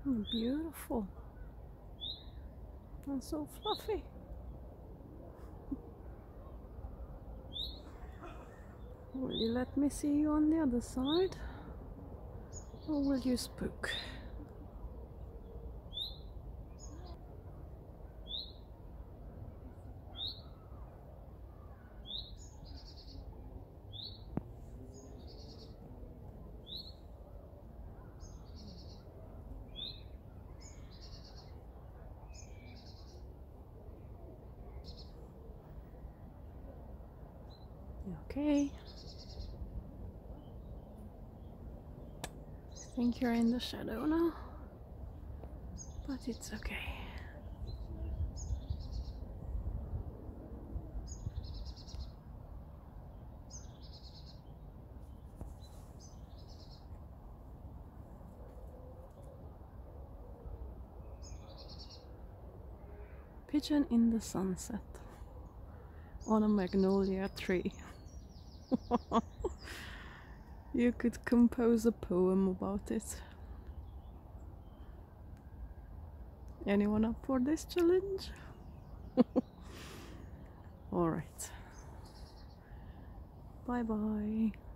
Beautiful. And so fluffy. Will you let me see you on the other side? Or will you spook? Okay. I think you're in the shadow now, but it's okay. Pigeon in the sunset on a magnolia tree. You could compose a poem about it. Anyone up for this challenge? Alright. Bye bye.